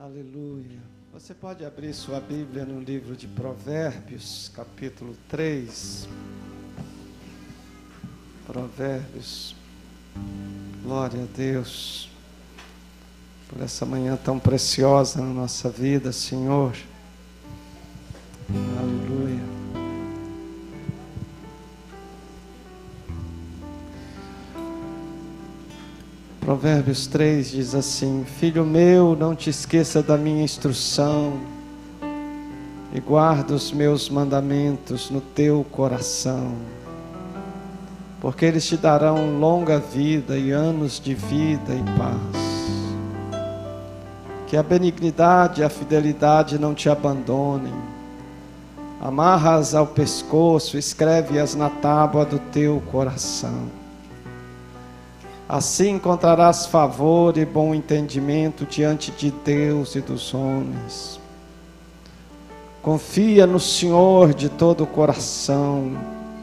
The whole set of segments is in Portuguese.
Aleluia. Você pode abrir sua Bíblia no livro de Provérbios, capítulo 3. Provérbios. Glória a Deus por essa manhã tão preciosa na nossa vida, Senhor. Aleluia. Provérbios 3 diz assim: Filho meu, não te esqueça da minha instrução e guarda os meus mandamentos no teu coração, porque eles te darão longa vida e anos de vida e paz. Que a benignidade e a fidelidade não te abandonem. Amarra-as ao pescoço, escreve-as na tábua do teu coração. Assim encontrarás favor e bom entendimento diante de Deus e dos homens. Confia no Senhor de todo o coração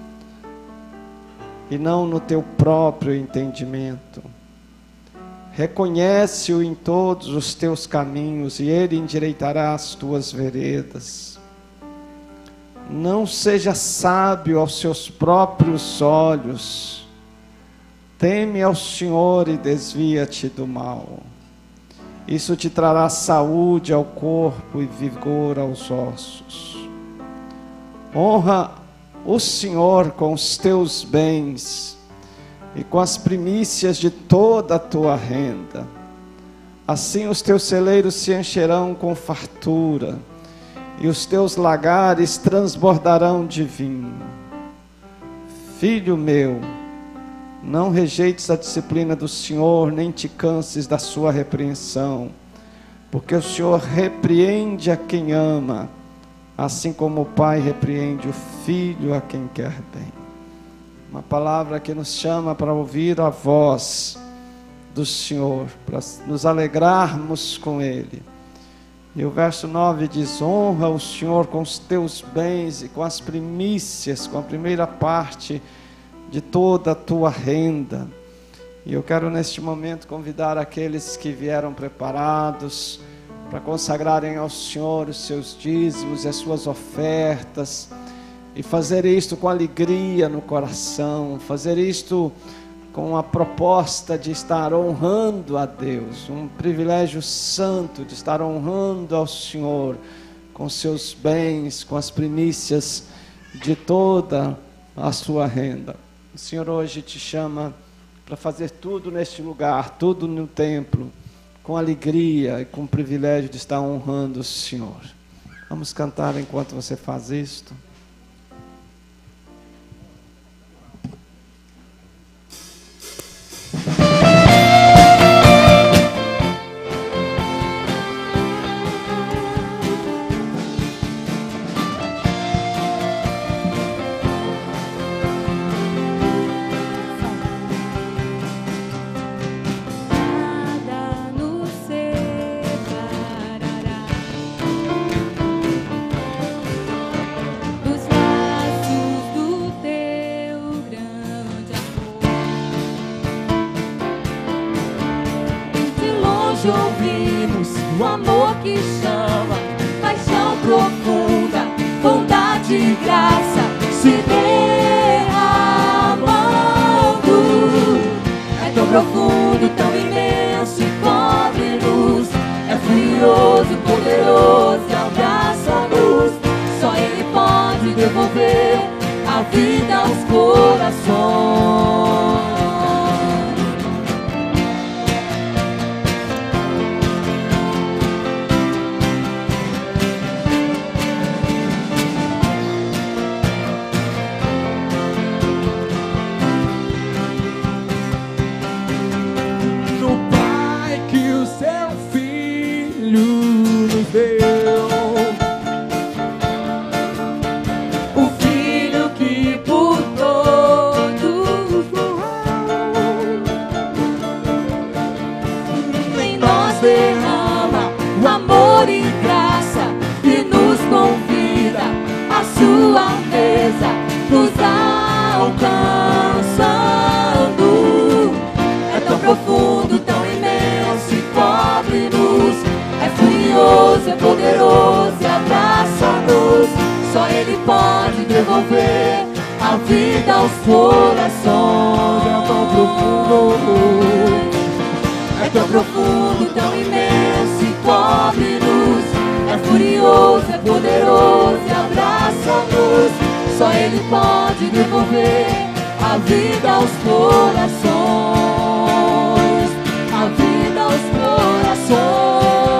e não no teu próprio entendimento. Reconhece-o em todos os teus caminhos e Ele endireitará as tuas veredas. Não seja sábio aos seus próprios olhos. Teme ao Senhor e desvia-te do mal. Isso te trará saúde ao corpo e vigor aos ossos. Honra o Senhor com os teus bens e com as primícias de toda a tua renda. Assim os teus celeiros se encherão com fartura e os teus lagares transbordarão de vinho. Filho meu, não rejeites a disciplina do Senhor, nem te canses da sua repreensão, porque o Senhor repreende a quem ama, assim como o pai repreende o filho a quem quer bem. Uma palavra que nos chama para ouvir a voz do Senhor, para nos alegrarmos com Ele. E o verso 9 diz: honra o Senhor com os teus bens e com as primícias, com a primeira parte de toda a tua renda. E eu quero neste momento convidar aqueles que vieram preparados para consagrarem ao Senhor os seus dízimos e as suas ofertas, e fazer isto com alegria no coração, fazer isto com a proposta de estar honrando a Deus, um privilégio santo de estar honrando ao Senhor com seus bens, com as primícias de toda a sua renda. O Senhor hoje te chama para fazer tudo neste lugar, tudo no templo, com alegria e com o privilégio de estar honrando o Senhor. Vamos cantar enquanto você faz isto. Ouvimos o amor que chama, paixão profunda, bondade e graça se derramando. É tão profundo, tão imenso e cobre-nos. É furioso, poderoso e abraça-nos. Só Ele pode devolver a vida aos corações. O Filho que por todos morreu, em nós derrama o amor e graça e nos convida à sua mesa, nos alcançando. É tão profundo, tão imenso e cobre-nos. É furioso, Ele pode devolver a vida aos corações. É tão profundo, tão imenso e cobre-nos. É furioso, é poderoso e abraça-nos. Só Ele pode devolver a vida aos corações. A vida aos corações.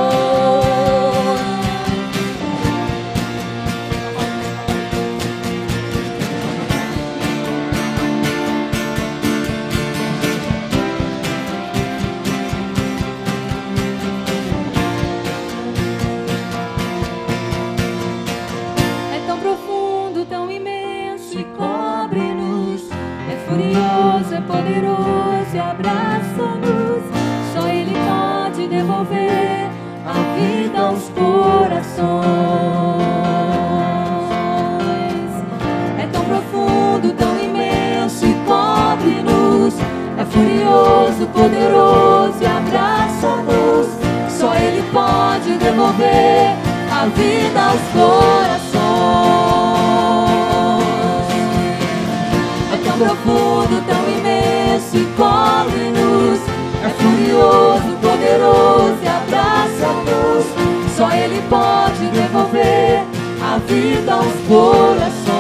Furioso, é poderoso e abraça-nos. Só Ele pode devolver a vida aos corações. É tão profundo, tão imenso e cobre-nos. É furioso, poderoso e abraça-nos. Só Ele pode devolver a vida aos corações. Profundo, tão imenso e cobre-nos. É furioso, poderoso e abraça-nos. Só Ele pode devolver a vida aos corações.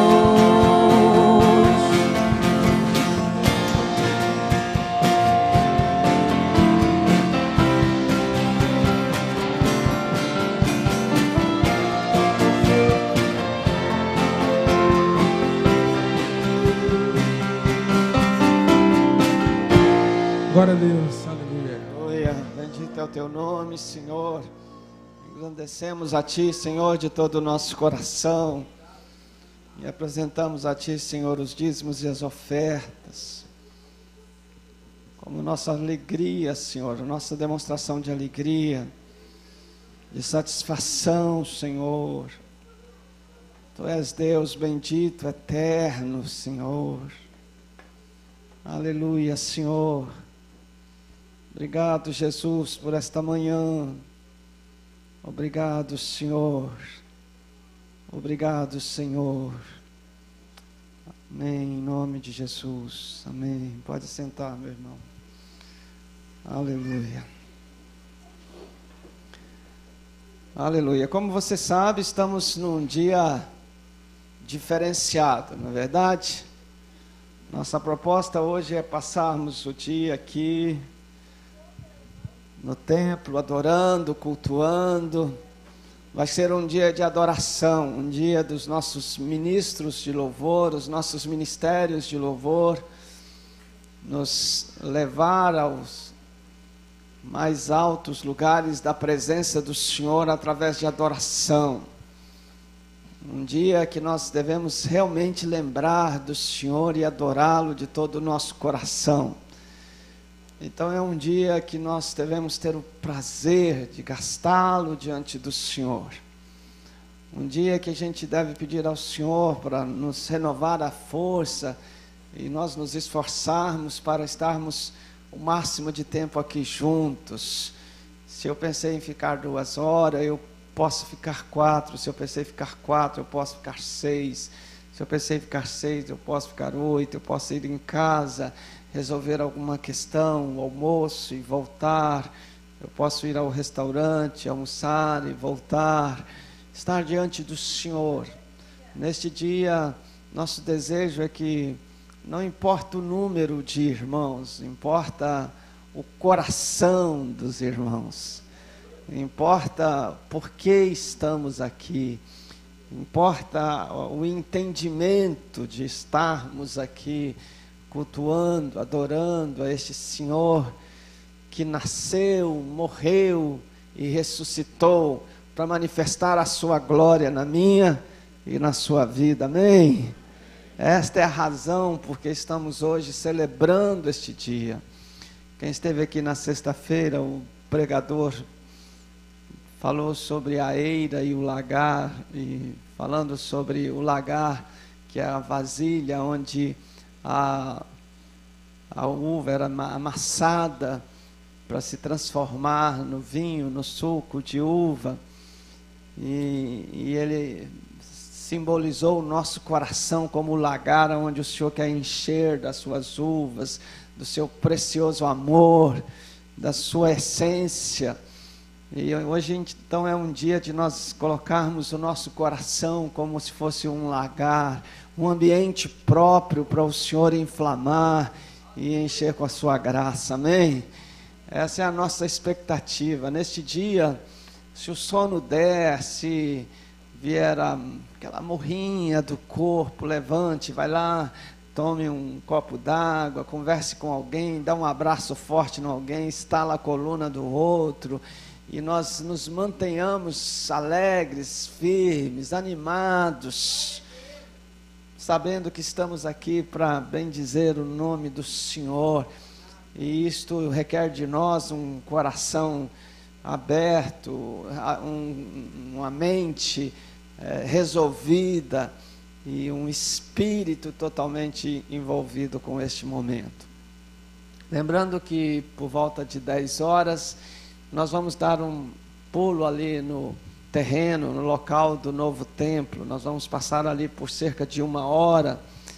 Glória a Deus, aleluia. Aleluia, bendito é o teu nome, Senhor. Engrandecemos a Ti, Senhor, de todo o nosso coração. E apresentamos a Ti, Senhor, os dízimos e as ofertas. Como nossa alegria, Senhor, nossa demonstração de alegria, de satisfação, Senhor. Tu és Deus bendito, eterno, Senhor. Aleluia, Senhor. Obrigado, Jesus, por esta manhã. Obrigado, Senhor. Obrigado, Senhor. Amém, em nome de Jesus. Amém. Pode sentar, meu irmão. Aleluia. Aleluia. Como você sabe, estamos num dia diferenciado, não é verdade? Nossa proposta hoje é passarmos o dia aqui no templo, adorando, cultuando. Vai ser um dia de adoração, um dia dos nossos ministros de louvor, os nossos ministérios de louvor, nos levar aos mais altos lugares da presença do Senhor através de adoração. Um dia que nós devemos realmente lembrar do Senhor e adorá-lo de todo o nosso coração. Então é um dia que nós devemos ter o prazer de gastá-lo diante do Senhor. Um dia que a gente deve pedir ao Senhor para nos renovar a força e nós nos esforçarmos para estarmos o máximo de tempo aqui juntos. Se eu pensei em ficar 2 horas, eu posso ficar 4. Se eu pensei em ficar 4, eu posso ficar 6. Se eu pensei em ficar 6, eu posso ficar 8. Eu posso ir em casa, resolver alguma questão, o almoço e voltar. Eu posso ir ao restaurante, almoçar e voltar. Estar diante do Senhor. Neste dia, nosso desejo é que não importa o número de irmãos, importa o coração dos irmãos. Importa por que estamos aqui. Importa o entendimento de estarmos aqui cultuando, adorando a este Senhor que nasceu, morreu e ressuscitou para manifestar a sua glória na minha e na sua vida. Amém? Esta é a razão porque estamos hoje celebrando este dia. Quem esteve aqui na sexta-feira, o pregador falou sobre a eira e o lagar, e falando sobre o lagar, que é a vasilha onde a uva era amassada para se transformar no vinho, no suco de uva. E ele simbolizou o nosso coração como o lagar onde o Senhor quer encher das suas uvas, do seu precioso amor, da sua essência. E hoje então é um dia de nós colocarmos o nosso coração como se fosse um lagar, um ambiente próprio para o Senhor inflamar e encher com a sua graça, amém? Essa é a nossa expectativa. Neste dia, se o sono der, se vier aquela morrinha do corpo, levante, vai lá, tome um copo d'água, converse com alguém, dá um abraço forte em alguém, estala a coluna do outro, e nós nos mantenhamos alegres, firmes, animados, sabendo que estamos aqui para bendizer o nome do Senhor. E isto requer de nós um coração aberto, uma mente resolvida e um espírito totalmente envolvido com este momento. Lembrando que por volta de 10 horas nós vamos dar um pulo ali no terreno, no local do novo templo. Nós vamos passar ali por cerca de 1 hora.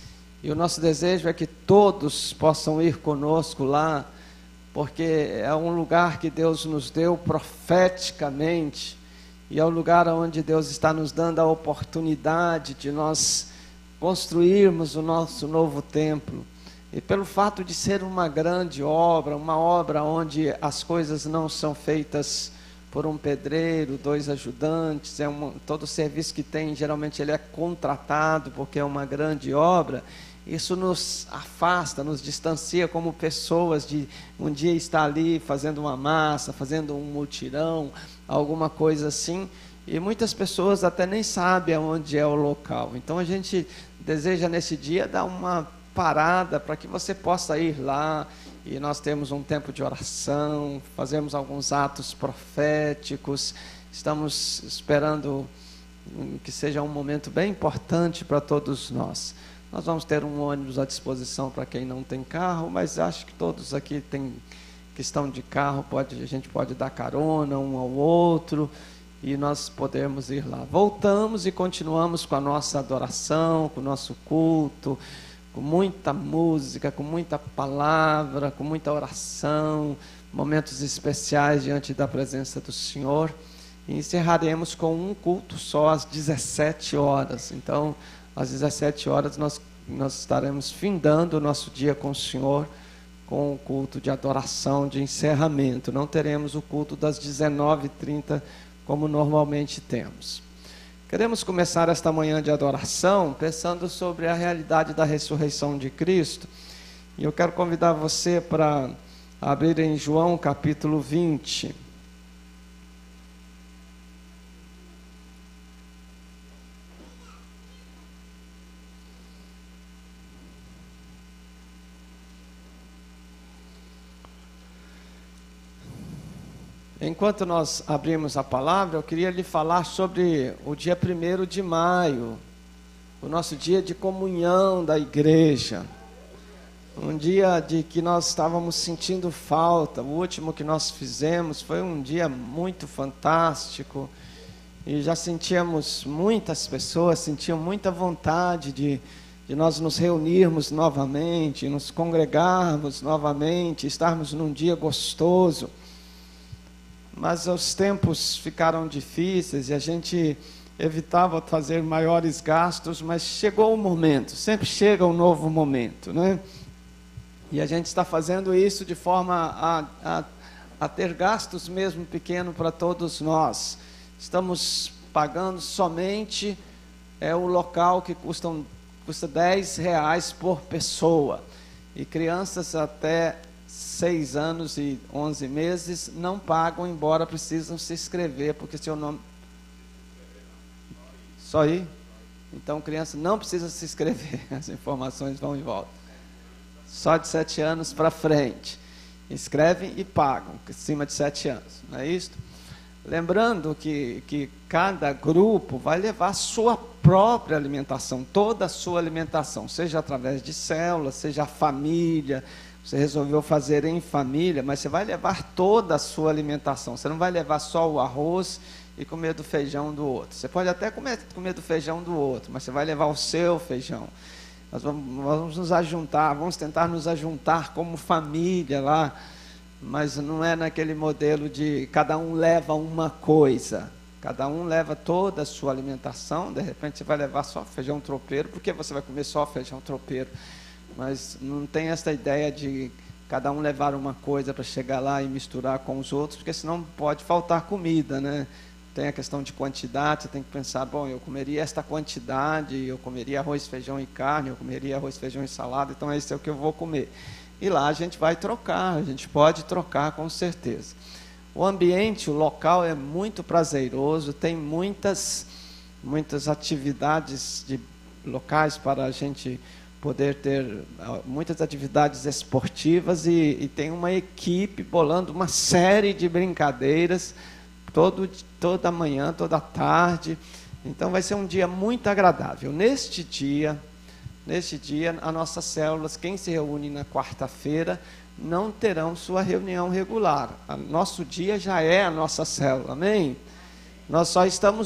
E o nosso desejo é que todos possam ir conosco lá, porque é um lugar que Deus nos deu profeticamente, e é o lugar onde Deus está nos dando a oportunidade de nós construirmos o nosso novo templo. E pelo fato de ser uma grande obra, uma obra onde as coisas não são feitas por um pedreiro, 2 ajudantes, todo o serviço que tem, geralmente ele é contratado, porque é uma grande obra. Isso nos afasta, nos distancia como pessoas de um dia estar ali fazendo uma massa, fazendo um mutirão, alguma coisa assim, e muitas pessoas até nem sabem onde é o local. Então a gente deseja nesse dia dar uma parada para que você possa ir lá, e nós temos um tempo de oração, fazemos alguns atos proféticos, estamos esperando que seja um momento bem importante para todos nós. Nós vamos ter um ônibus à disposição para quem não tem carro, mas acho que todos aqui que estão de carro, a gente pode dar carona um ao outro e nós podemos ir lá. Voltamos e continuamos com a nossa adoração, com o nosso culto, com muita música, com muita palavra, com muita oração, momentos especiais diante da presença do Senhor. E encerraremos com um culto só às 17 horas. Então, às 17 horas nós estaremos findando o nosso dia com o Senhor, com o culto de adoração, de encerramento. Não teremos o culto das 19h30 como normalmente temos. Queremos começar esta manhã de adoração pensando sobre a realidade da ressurreição de Cristo. E eu quero convidar você para abrir em João capítulo 20. Enquanto nós abrimos a palavra, eu queria lhe falar sobre o dia 1º de maio, o nosso dia de comunhão da igreja. Um dia de que nós estávamos sentindo falta. O último que nós fizemos foi um dia muito fantástico. E já sentíamos, muitas pessoas sentiam muita vontade de nós nos reunirmos novamente, nos congregarmos novamente, estarmos num dia gostoso. Mas os tempos ficaram difíceis e a gente evitava fazer maiores gastos, mas chegou o momento, sempre chega um novo momento, né? E a gente está fazendo isso de forma a ter gastos mesmo pequenos para todos nós. Estamos pagando somente o local que custa R$10 por pessoa. E crianças até 6 anos e 11 meses não pagam, embora precisam se inscrever, porque seu nome... Só ir? Então criança não precisa se inscrever, as informações vão em volta. Só de 7 anos para frente. Inscrevem e pagam, acima de 7 anos, não é isso? Lembrando que cada grupo vai levar a sua própria alimentação, toda a sua alimentação, seja através de células, seja a família. Você resolveu fazer em família, mas você vai levar toda a sua alimentação. Você não vai levar só o arroz e comer do feijão do outro. Você pode até comer do feijão do outro, mas você vai levar o seu feijão. Nós vamos nos ajuntar, vamos tentar nos ajuntar como família lá, mas não é naquele modelo de cada um leva uma coisa. Cada um leva toda a sua alimentação, de repente você vai levar só feijão tropeiro, porque você vai comer só feijão tropeiro. Mas não tem essa ideia de cada um levar uma coisa para chegar lá e misturar com os outros, porque senão pode faltar comida, né? Tem a questão de quantidade, você tem que pensar, bom, eu comeria esta quantidade, eu comeria arroz, feijão e carne, eu comeria arroz, feijão e salada, então esse é o que eu vou comer. E lá a gente vai trocar, a gente pode trocar com certeza. O ambiente, o local é muito prazeroso, tem muitas atividades de locais para a gente poder ter muitas atividades esportivas e tem uma equipe bolando uma série de brincadeiras toda manhã, toda tarde. Então vai ser um dia muito agradável. Neste dia, as nossas células, quem se reúne na quarta-feira, não terão sua reunião regular. Nosso dia já é a nossa célula, amém? Nós só estamos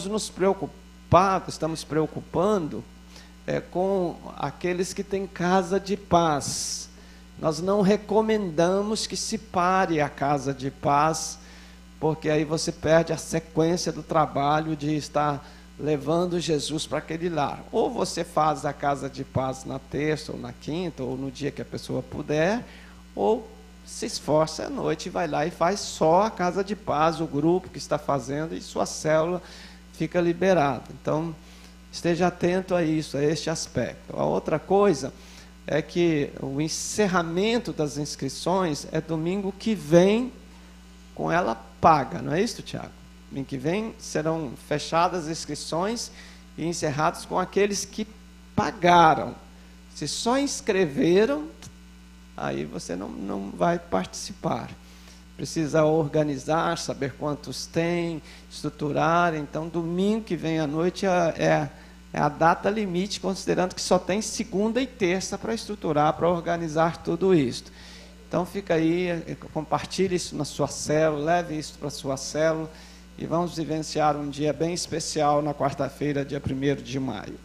preocupando com aqueles que têm casa de paz. Nós não recomendamos que se pare a casa de paz, porque aí você perde a sequência do trabalho de estar levando Jesus para aquele lar. Ou você faz a casa de paz na terça ou na quinta, ou no dia que a pessoa puder, ou se esforça à noite e vai lá e faz só a casa de paz, o grupo que está fazendo, e sua célula fica liberada. Então, esteja atento a isso, a este aspecto. A outra coisa é que o encerramento das inscrições é domingo que vem, com ela paga, não é isso, Tiago? Domingo que vem serão fechadas as inscrições e encerrados com aqueles que pagaram. Se só inscreveram, aí você não vai participar. Precisa organizar, saber quantos tem, estruturar. Então, domingo que vem à noite é a data limite, considerando que só tem segunda e terça para estruturar, para organizar tudo isso. Então, fica aí, compartilhe isso na sua célula, leve isso para a sua célula, e vamos vivenciar um dia bem especial na quarta-feira, dia 1º de maio.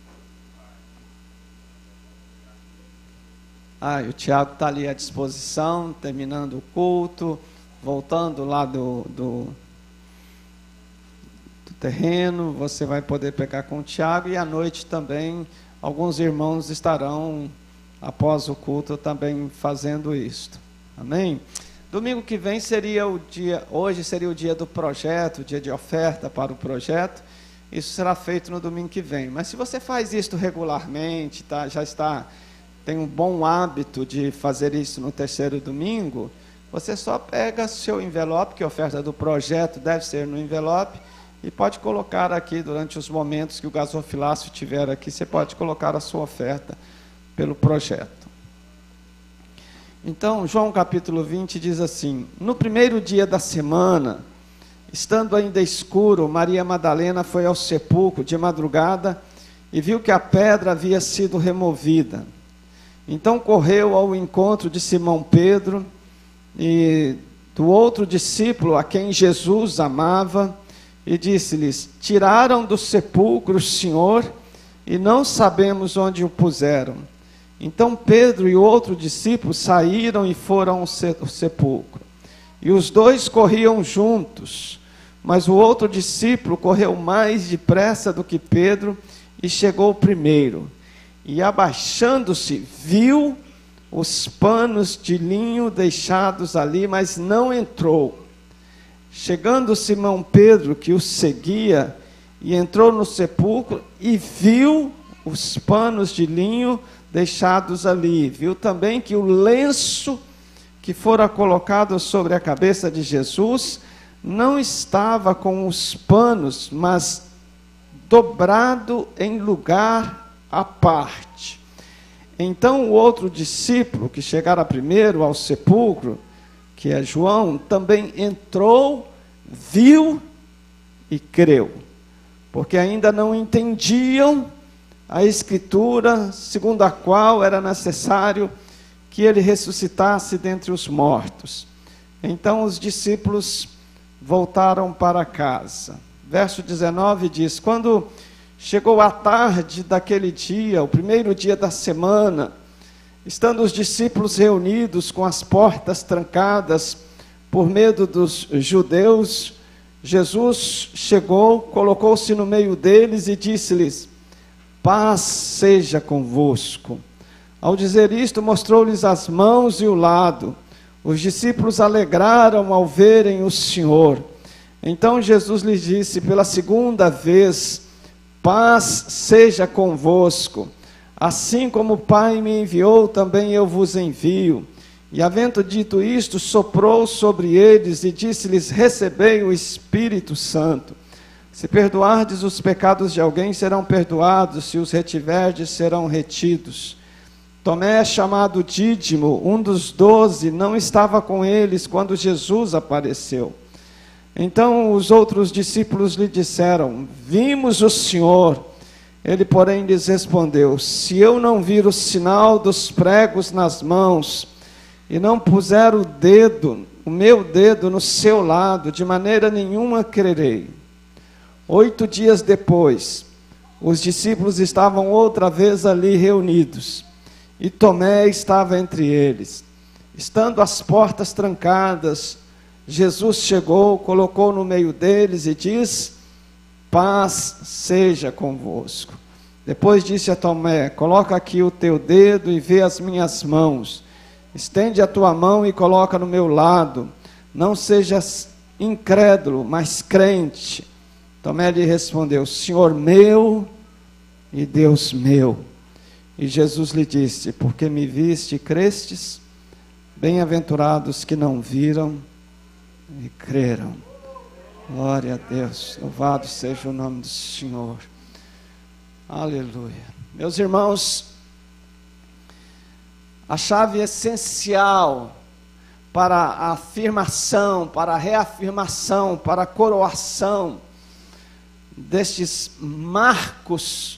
E o Tiago está ali à disposição, terminando o culto, voltando lá do terreno, você vai poder pegar com o Tiago, e à noite também, alguns irmãos estarão, após o culto, também fazendo isto. Amém? Domingo que vem hoje seria o dia do projeto, o dia de oferta para o projeto. Isso será feito no domingo que vem. Mas se você faz isso regularmente, tem um bom hábito de fazer isso no terceiro domingo, você só pega seu envelope, que a oferta do projeto deve ser no envelope, e pode colocar aqui, durante os momentos que o gasofilácio estiver aqui, você pode colocar a sua oferta pelo projeto. Então, João capítulo 20 diz assim: no primeiro dia da semana, estando ainda escuro, Maria Madalena foi ao sepulcro de madrugada e viu que a pedra havia sido removida. Então correu ao encontro de Simão Pedro e do outro discípulo a quem Jesus amava, e disse-lhes: tiraram do sepulcro o Senhor e não sabemos onde o puseram. Então Pedro e o outro discípulo saíram e foram ao sepulcro. E os dois corriam juntos, mas o outro discípulo correu mais depressa do que Pedro e chegou primeiro. E abaixando-se, viu os panos de linho deixados ali, mas não entrou. Chegando Simão Pedro, que o seguia, e entrou no sepulcro e viu os panos de linho deixados ali. Viu também que o lenço que fora colocado sobre a cabeça de Jesus não estava com os panos, mas dobrado em lugar à parte. Então o outro discípulo, que chegara primeiro ao sepulcro, que é João, também entrou, viu e creu, porque ainda não entendiam a Escritura, segundo a qual era necessário que ele ressuscitasse dentre os mortos. Então os discípulos voltaram para casa. verso 19 diz: quando chegou a tarde daquele dia, o primeiro dia da semana, estando os discípulos reunidos com as portas trancadas por medo dos judeus, Jesus chegou, colocou-se no meio deles e disse-lhes: paz seja convosco. Ao dizer isto, mostrou-lhes as mãos e o lado. Os discípulos alegraram ao verem o Senhor. Então Jesus lhes disse pela segunda vez: paz seja convosco. Assim como o Pai me enviou, também eu vos envio. E havendo dito isto, soprou sobre eles e disse-lhes: recebei o Espírito Santo. Se perdoardes os pecados de alguém, serão perdoados; se os retiverdes, serão retidos. Tomé, chamado Dídimo, um dos 12, não estava com eles quando Jesus apareceu. Então os outros discípulos lhe disseram: vimos o Senhor. Ele, porém, lhes respondeu: se eu não vir o sinal dos pregos nas mãos, e não puser o meu dedo no seu lado, de maneira nenhuma crerei. 8 dias depois, os discípulos estavam outra vez ali reunidos, e Tomé estava entre eles. Estando as portas trancadas, Jesus chegou, colocou no meio deles e diz: paz seja convosco. Depois disse a Tomé: coloca aqui o teu dedo e vê as minhas mãos. Estende a tua mão e coloca no meu lado. Não sejas incrédulo, mas crente. Tomé lhe respondeu: Senhor meu e Deus meu. E Jesus lhe disse: porque me viste e crestes, bem-aventurados que não viram e creram. Glória a Deus, louvado seja o nome do Senhor. Aleluia. Meus irmãos, a chave essencial para a afirmação, para a reafirmação, para a coroação destes marcos,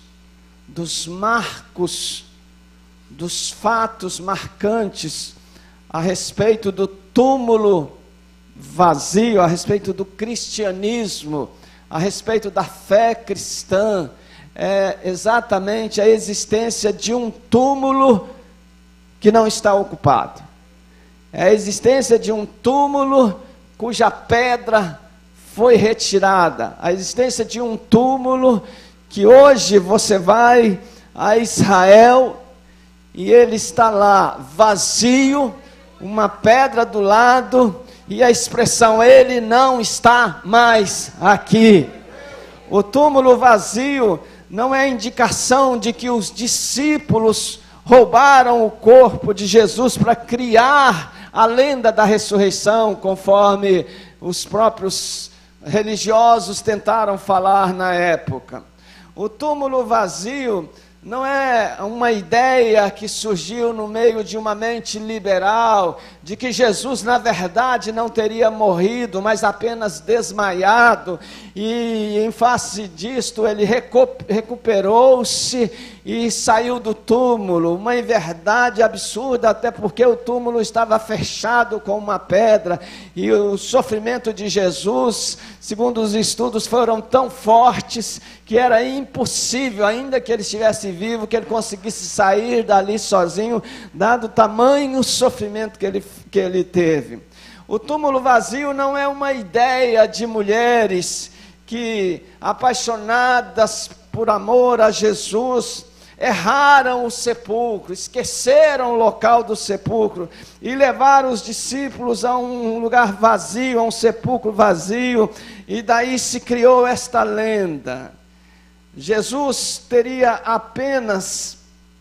dos fatos marcantes a respeito do túmulo vazio, a respeito do cristianismo, a respeito da fé cristã, é exatamente a existência de um túmulo que não está ocupado. É a existência de um túmulo cuja pedra foi retirada. A existência de um túmulo que hoje você vai a Israel e ele está lá vazio, uma pedra do lado, e a expressão: ele não está mais aqui. O túmulo vazio não é indicação de que os discípulos roubaram o corpo de Jesus para criar a lenda da ressurreição, conforme os próprios religiosos tentaram falar na época. O túmulo vazio não é uma ideia que surgiu no meio de uma mente liberal, de que Jesus na verdade não teria morrido, mas apenas desmaiado, e em face disto ele recuperou-se e saiu do túmulo. Uma inverdade absurda, até porque o túmulo estava fechado com uma pedra, e o sofrimento de Jesus, segundo os estudos, foram tão fortes que era impossível, ainda que ele estivesse vivo, que ele conseguisse sair dali sozinho, dado o tamanho sofrimento que ele teve. O túmulo vazio não é uma ideia de mulheres que, apaixonadas por amor a Jesus, erraram o sepulcro, esqueceram o local do sepulcro e levaram os discípulos a um lugar vazio, a um sepulcro vazio, e daí se criou esta lenda. Jesus teria apenas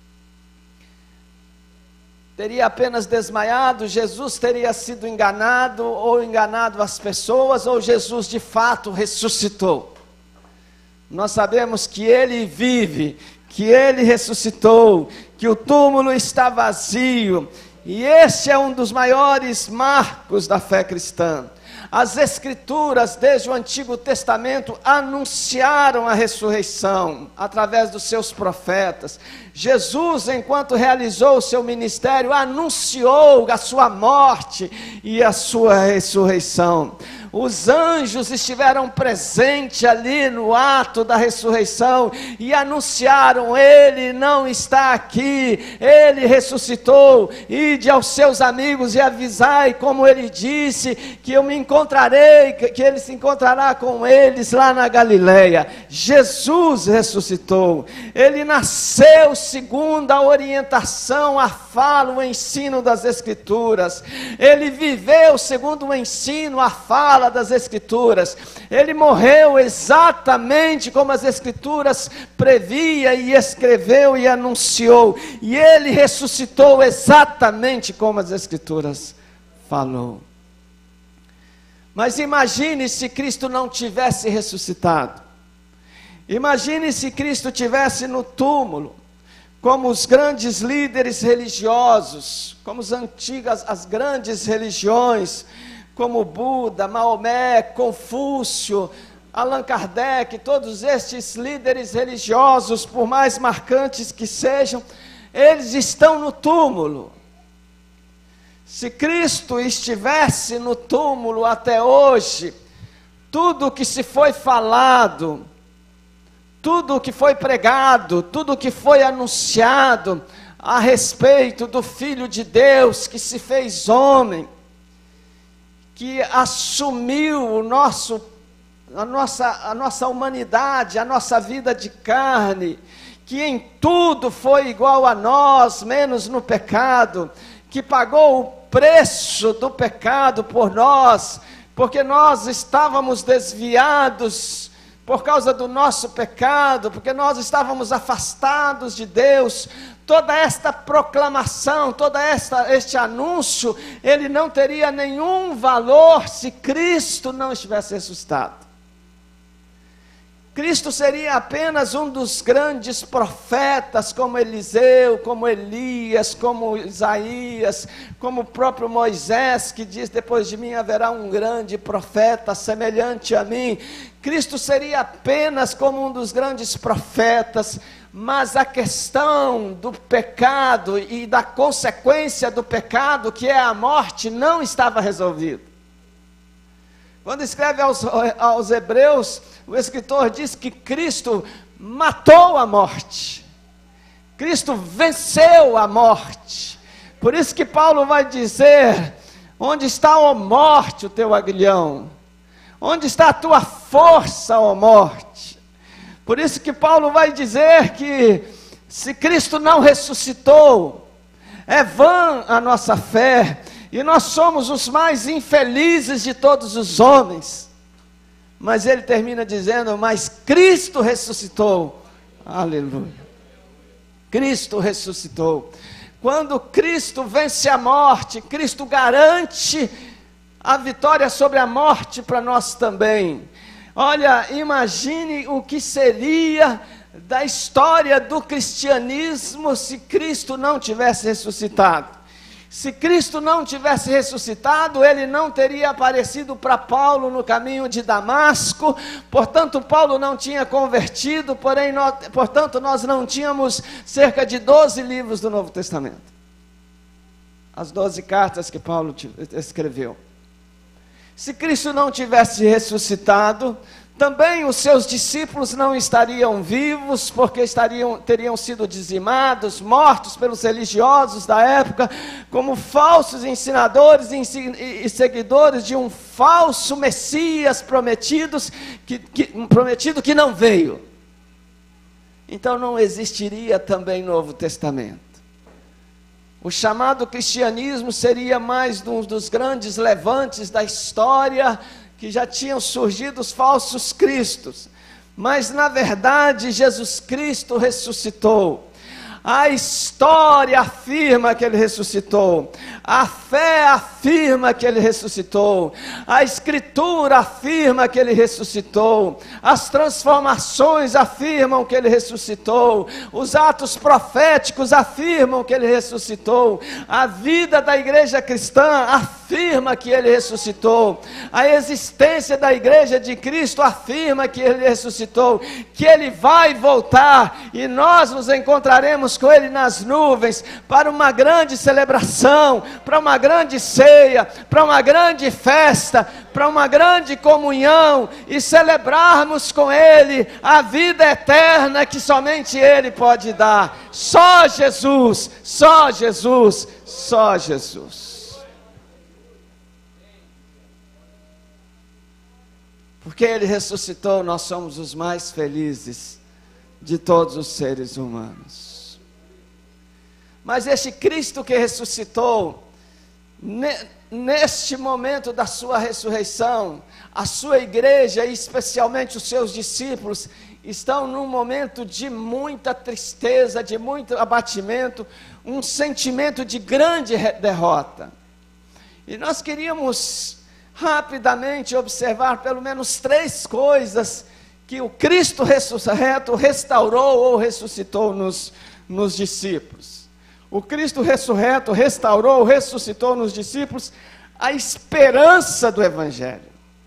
desmaiado, Jesus teria sido enganado, ou enganado as pessoas, ou Jesus de fato ressuscitou. Nós sabemos que ele vive, que ele ressuscitou, que o túmulo está vazio, e esse é um dos maiores marcos da fé cristã. As Escrituras, desde o Antigo Testamento, anunciaram a ressurreição através dos seus profetas. Jesus, enquanto realizou o seu ministério, anunciou a sua morte e a sua ressurreição. os anjos estiveram presentes ali no ato da ressurreição e anunciaram: ele não está aqui, ele ressuscitou. Ide aos seus amigos e avisai, como ele disse, que eu me encontrarei, que ele se encontrará com eles lá na Galileia. Jesus ressuscitou, ele nasceu segundo a orientação, a fala, o ensino das Escrituras. Ele viveu segundo o ensino, a fala das Escrituras. Ele morreu exatamente como as Escrituras previa e escreveu e anunciou. E ele ressuscitou exatamente como as Escrituras falou. Mas imagine se Cristo não tivesse ressuscitado. Imagine se Cristo tivesse no túmulo, como os grandes líderes religiosos, como as grandes religiões, como Buda, Maomé, Confúcio, Allan Kardec, todos estes líderes religiosos, por mais marcantes que sejam, eles estão no túmulo. Se Cristo estivesse no túmulo até hoje, tudo o que se foi falado, tudo o que foi pregado, tudo o que foi anunciado a respeito do Filho de Deus que se fez homem, que assumiu a nossa humanidade, a nossa vida de carne, que em tudo foi igual a nós, menos no pecado, que pagou o preço do pecado por nós, porque nós estávamos desviados por causa do nosso pecado, porque nós estávamos afastados de Deus. Toda esta proclamação, este anúncio, ele não teria nenhum valor se Cristo não estivesse ressuscitado. Cristo seria apenas um dos grandes profetas, como Eliseu, como Elias, como Isaías, como o próprio Moisés, que diz: depois de mim haverá um grande profeta semelhante a mim. Cristo seria apenas como um dos grandes profetas, mas a questão do pecado e da consequência do pecado, que é a morte, não estava resolvida. Quando escreve aos Hebreus, o escritor diz que Cristo matou a morte, Cristo venceu a morte. Por isso que Paulo vai dizer: onde está, ó morte, o teu aguilhão? Onde está a tua força, ó morte? Por isso que Paulo vai dizer que se Cristo não ressuscitou, é vã a nossa fé, e nós somos os mais infelizes de todos os homens. Mas ele termina dizendo: mas Cristo ressuscitou. Aleluia. Cristo ressuscitou. Quando Cristo vence a morte, Cristo garante a vitória sobre a morte para nós também. Olha, imagine o que seria da história do cristianismo se Cristo não tivesse ressuscitado. Se Cristo não tivesse ressuscitado, ele não teria aparecido para Paulo no caminho de Damasco. Portanto, Paulo não tinha convertido, portanto, nós não tínhamos cerca de 12 livros do Novo Testamento. As 12 cartas que Paulo escreveu. Se Cristo não tivesse ressuscitado, também os seus discípulos não estariam vivos, porque teriam sido dizimados, mortos pelos religiosos da época, como falsos ensinadores e seguidores de um falso Messias prometido que não veio. Então não existiria também Novo Testamento. O chamado cristianismo seria mais um dos grandes levantes da história, que já tinham surgido os falsos cristos, mas na verdade Jesus Cristo ressuscitou. A história afirma que ele ressuscitou, a fé afirma que ele ressuscitou, a escritura afirma que ele ressuscitou, as transformações afirmam que ele ressuscitou, os atos proféticos afirmam que ele ressuscitou, a vida da igreja cristã afirma que ele ressuscitou, a existência da igreja de Cristo afirma que ele ressuscitou, que ele vai voltar e nós nos encontraremos iremos com Ele nas nuvens para uma grande celebração, para uma grande ceia, para uma grande festa, para uma grande comunhão e celebrarmos com Ele a vida eterna que somente Ele pode dar. Só Jesus, só Jesus, só Jesus. Porque Ele ressuscitou, nós somos os mais felizes de todos os seres humanos. Mas este Cristo que ressuscitou, neste momento da sua ressurreição, a sua igreja e especialmente os seus discípulos estão num momento de muita tristeza, de muito abatimento, um sentimento de grande derrota. E nós queríamos rapidamente observar pelo menos 3 coisas que o Cristo ressurreto restaurou ou ressuscitou nos discípulos. O Cristo ressurreto restaurou, ressuscitou nos discípulos a esperança do Evangelho,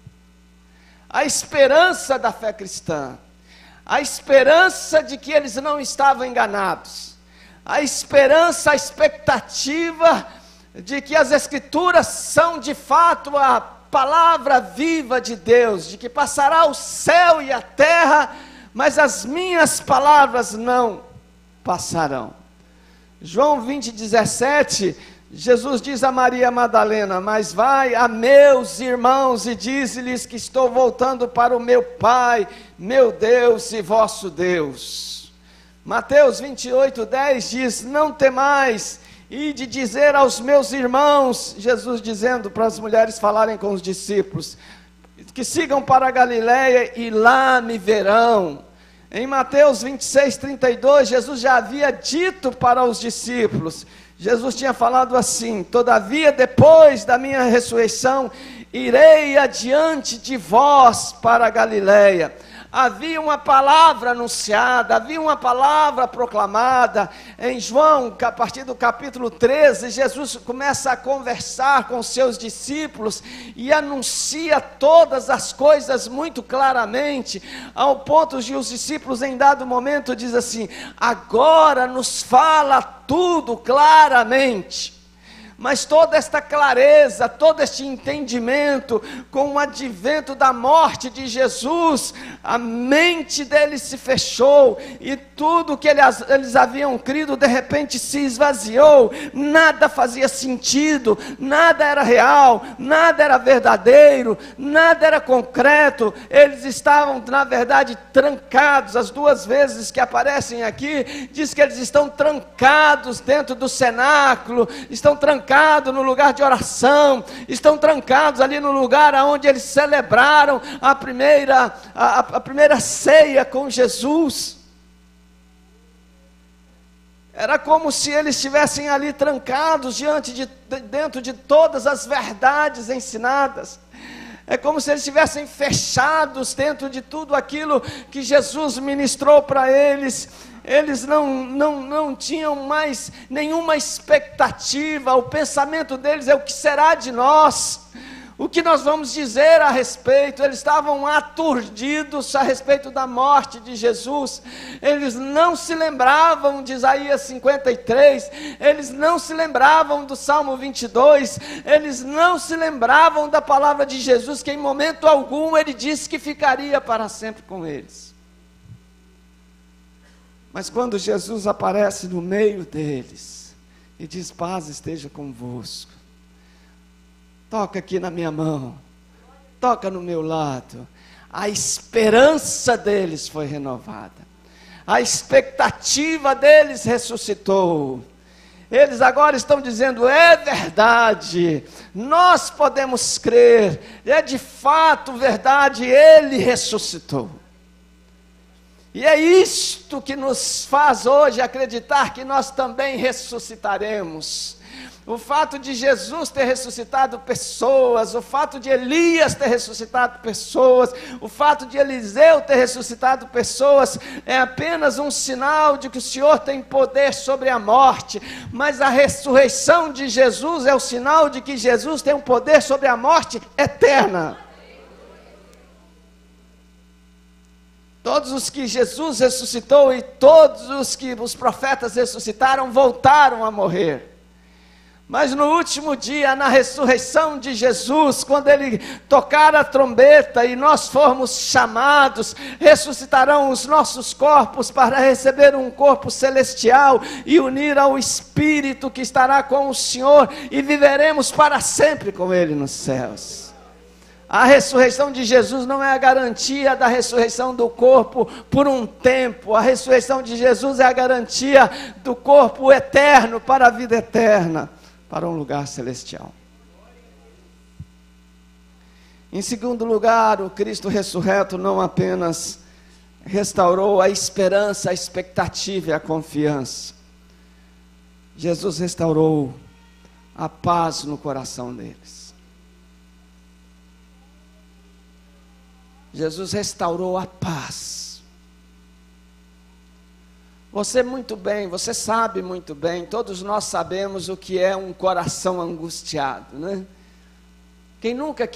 a esperança da fé cristã, a esperança de que eles não estavam enganados, a esperança, a expectativa de que as Escrituras são de fato a palavra viva de Deus, de que passará o céu e a terra, mas as minhas palavras não passarão. João 20:17, Jesus diz a Maria Madalena: mas vai a meus irmãos e dize-lhes que estou voltando para o meu Pai, meu Deus e vosso Deus. Mateus 28:10 diz: não temais, e de dizer aos meus irmãos, Jesus dizendo para as mulheres falarem com os discípulos, que sigam para a Galileia e lá me verão. Em Mateus 26:32, Jesus já havia dito para os discípulos, Jesus tinha falado assim: todavia depois da minha ressurreição, irei adiante de vós para a Galileia. Havia uma palavra anunciada, havia uma palavra proclamada. Em João, a partir do capítulo 13, Jesus começa a conversar com seus discípulos e anuncia todas as coisas muito claramente, ao ponto de os discípulos em dado momento diz assim: agora nos fala tudo claramente. Mas toda esta clareza, todo este entendimento, com o advento da morte de Jesus, a mente deles se fechou, e tudo que eles haviam crido, de repente se esvaziou, nada fazia sentido, nada era real, nada era verdadeiro, nada era concreto. Eles estavam, na verdade, trancados. As 2 vezes que aparecem aqui, diz que eles estão trancados dentro do cenáculo, estão trancados no lugar de oração, estão trancados ali no lugar onde eles celebraram a primeira ceia com Jesus. Era como se eles estivessem ali trancados dentro de todas as verdades ensinadas. É como se eles estivessem fechados dentro de tudo aquilo que Jesus ministrou para eles. Eles não tinham mais nenhuma expectativa. O pensamento deles é: o que será de nós? O que nós vamos dizer a respeito? Eles estavam aturdidos a respeito da morte de Jesus. Eles não se lembravam de Isaías 53, eles não se lembravam do Salmo 22, eles não se lembravam da palavra de Jesus, que em momento algum ele disse que ficaria para sempre com eles. Mas quando Jesus aparece no meio deles e diz: paz esteja convosco, toca aqui na minha mão, toca no meu lado, a esperança deles foi renovada, a expectativa deles ressuscitou. Eles agora estão dizendo: é verdade, nós podemos crer, é de fato verdade, Ele ressuscitou. E é isto que nos faz hoje acreditar que nós também ressuscitaremos. O fato de Jesus ter ressuscitado pessoas, o fato de Elias ter ressuscitado pessoas, o fato de Eliseu ter ressuscitado pessoas, é apenas um sinal de que o Senhor tem poder sobre a morte. Mas a ressurreição de Jesus é o sinal de que Jesus tem um poder sobre a morte eterna. Todos os que Jesus ressuscitou e todos os que os profetas ressuscitaram voltaram a morrer. Mas no último dia, na ressurreição de Jesus, quando ele tocar a trombeta e nós formos chamados, ressuscitarão os nossos corpos para receber um corpo celestial e unir ao Espírito que estará com o Senhor, e viveremos para sempre com Ele nos céus. A ressurreição de Jesus não é a garantia da ressurreição do corpo por um tempo. A ressurreição de Jesus é a garantia do corpo eterno para a vida eterna, para um lugar celestial. Em segundo lugar, o Cristo ressurreto não apenas restaurou a esperança, a expectativa e a confiança. Jesus restaurou a paz no coração deles. Jesus restaurou a paz. Você muito bem, você sabe muito bem, todos nós sabemos o que é um coração angustiado, né? Quem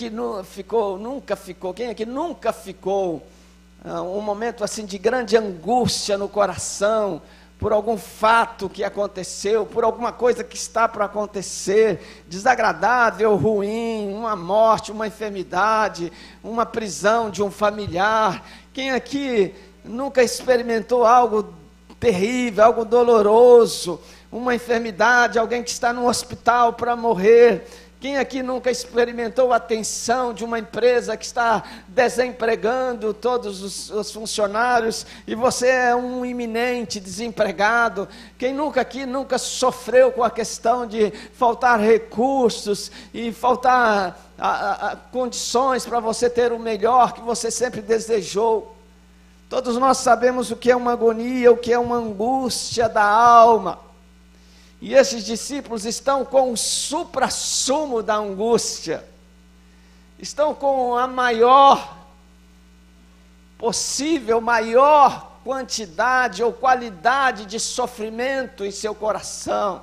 aqui nunca ficou um momento assim de grande angústia no coração, por algum fato que aconteceu, por alguma coisa que está para acontecer, desagradável, ruim, uma morte, uma enfermidade, uma prisão de um familiar? Quem aqui nunca experimentou algo terrível, algo doloroso, uma enfermidade, alguém que está no hospital para morrer? Quem aqui nunca experimentou a tensão de uma empresa que está desempregando todos os funcionários e você é um iminente desempregado? Quem nunca sofreu com a questão de faltar recursos e faltar condições para você ter o melhor que você sempre desejou? Todos nós sabemos o que é uma agonia, o que é uma angústia da alma. E esses discípulos estão com o suprassumo da angústia, estão com a maior quantidade ou qualidade de sofrimento em seu coração.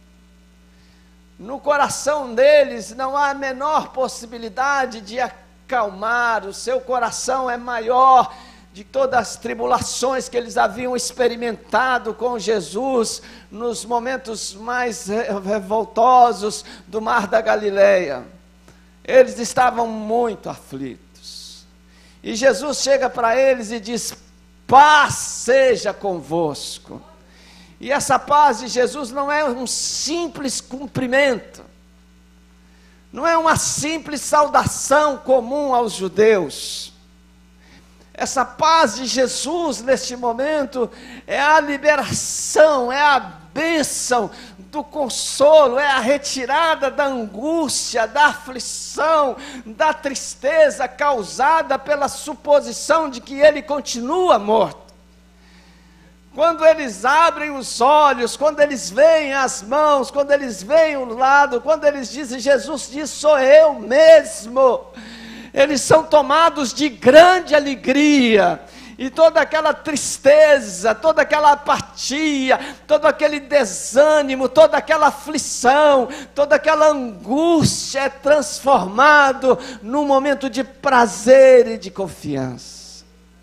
No coração deles não há a menor possibilidade de acalmar, o seu coração é maior de todas as tribulações que eles haviam experimentado com Jesus nos momentos mais revoltosos do Mar da Galileia. Eles estavam muito aflitos. E Jesus chega para eles e diz: paz seja convosco. E essa paz de Jesus não é um simples cumprimento, não é uma simples saudação comum aos judeus. Essa paz de Jesus neste momento é a liberação, é a bênção do consolo, é a retirada da angústia, da aflição, da tristeza causada pela suposição de que ele continua morto. Quando eles abrem os olhos, quando eles veem as mãos, quando eles veem o lado, quando eles dizem, Jesus diz, sou eu mesmo, eles são tomados de grande alegria, e toda aquela tristeza, toda aquela apatia, todo aquele desânimo, toda aquela aflição, toda aquela angústia é transformado num momento de prazer e de confiança.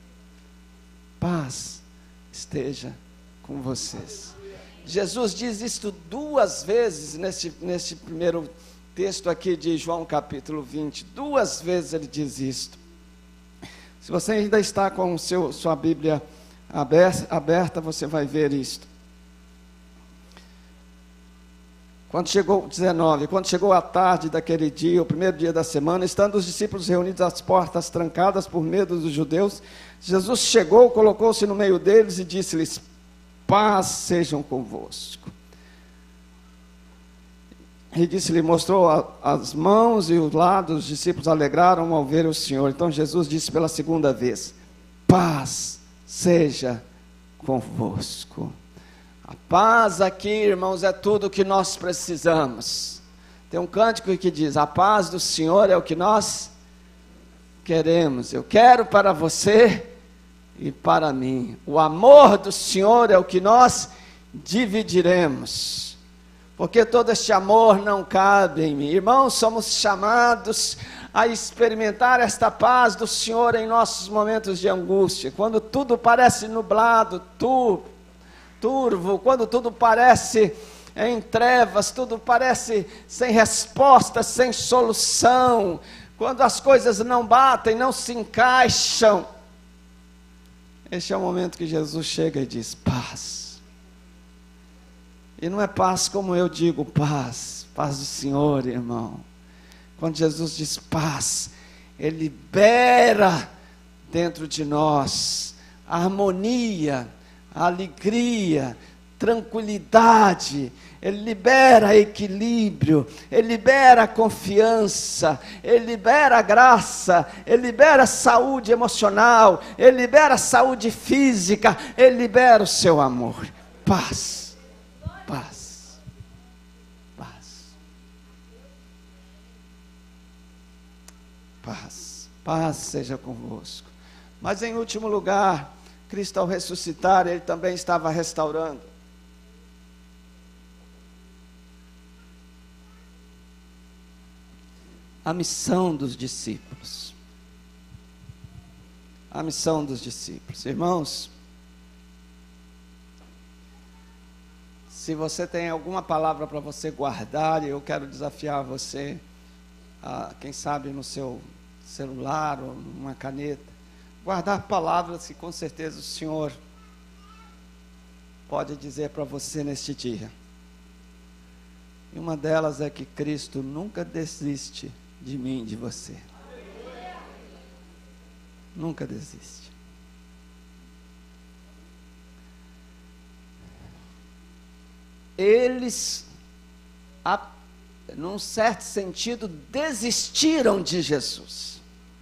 Paz esteja com vocês. Jesus diz isto 2 vezes neste primeiro texto aqui de João capítulo 20, 2 vezes ele diz isto. Se você ainda está com sua Bíblia aberta, você vai ver isto. Quando chegou a tarde daquele dia, o primeiro dia da semana, estando os discípulos reunidos às portas trancadas por medo dos judeus, Jesus chegou, colocou-se no meio deles e disse-lhes: paz sejam convosco. E disse-lhe, mostrou as mãos e o lado, os discípulos alegraram ao ver o Senhor. Então Jesus disse pela segunda vez: paz seja convosco. A paz aqui, irmãos, é tudo o que nós precisamos. Tem um cântico que diz: a paz do Senhor é o que nós queremos. Eu quero para você e para mim. O amor do Senhor é o que nós dividiremos, porque todo este amor não cabe em mim. Irmãos, somos chamados a experimentar esta paz do Senhor em nossos momentos de angústia, quando tudo parece nublado, turvo, quando tudo parece em trevas, tudo parece sem resposta, sem solução, quando as coisas não batem, não se encaixam. Este é o momento que Jesus chega e diz: paz. E não é paz como eu digo, paz do Senhor, irmão. Quando Jesus diz paz, Ele libera dentro de nós a harmonia, a alegria, tranquilidade. Ele libera equilíbrio, Ele libera confiança, Ele libera graça, Ele libera saúde emocional, Ele libera saúde física, Ele libera o seu amor. Paz, paz, paz, paz, paz seja convosco. Mas em último lugar, Cristo ao ressuscitar, Ele também estava restaurando. A missão dos discípulos. A missão dos discípulos. Irmãos, se você tem alguma palavra para você guardar, eu quero desafiar você, quem sabe no seu celular ou numa caneta, guardar palavras que com certeza o Senhor pode dizer para você neste dia. E uma delas é que Cristo nunca desiste de mim, de você. Nunca desiste. Eles, num certo sentido, desistiram de Jesus.